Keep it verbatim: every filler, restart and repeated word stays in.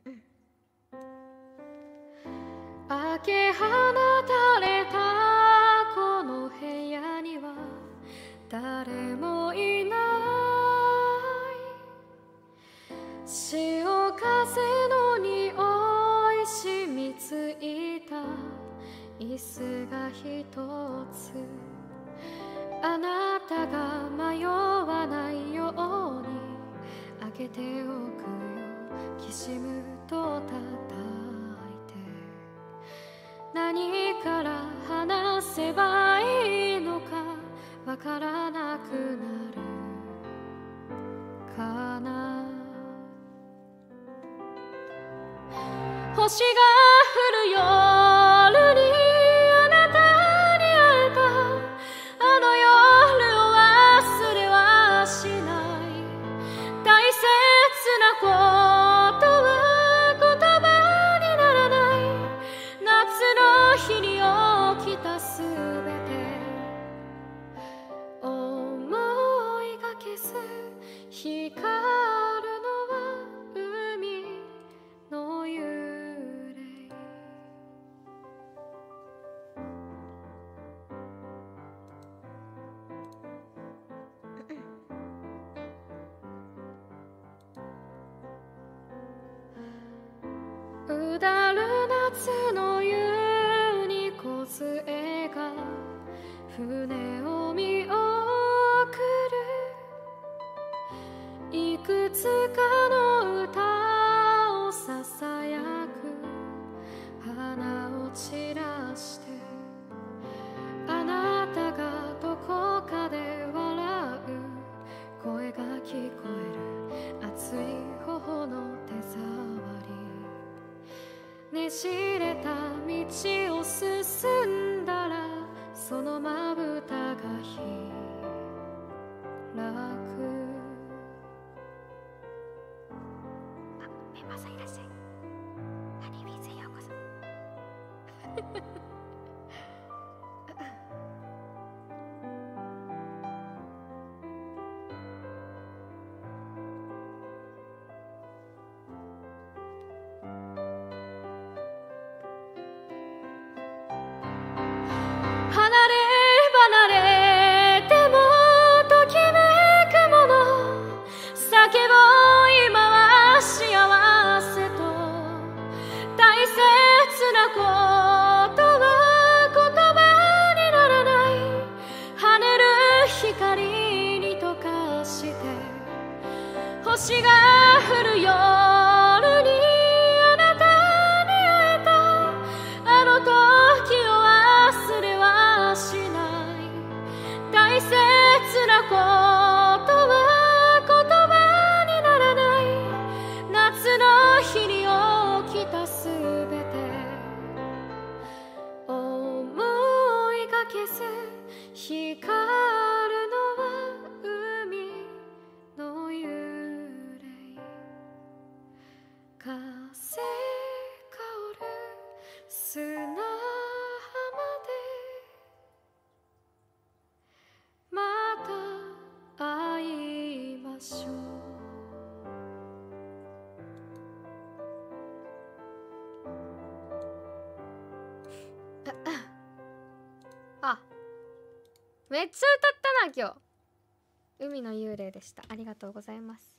開け放たれたこの部屋には誰もいない。潮風の匂い染みついた椅子が一つ、あなたが迷わないように開けておくよ。きしむと叩いて何から話せばいいのかわからなくなるかな。星が降る夜にあなたに会えた。あの夜を忘れはしない。大切なことは言葉にならない。夏の日に起きたすべて思いがけず光るのは海の幽霊。うだる夏の夕に梢が船を見送る。いくつかの歌をささやく花を散らして、あなたがどこかで笑う声が聞こえる。熱い頬の手触り、ねじれた道を進んだらそのまぶたが開く。あ、メンバーさんいらっしゃい。ハニービーズへようこそ。離れ離れでもときめくもの、叫ぼう今は幸せと。大切なことは言葉にならない。跳ねる光に溶かして星が降る夜にあなたに会えた。あの時を忘れはしない。大切なことは言葉にならない。夏の日に起きたすべて思いがけず光るのは海の幽霊。風香る砂浜でまた会いましょう。あ、めっちゃ歌ったな今日。海の幽霊でした。ありがとうございます。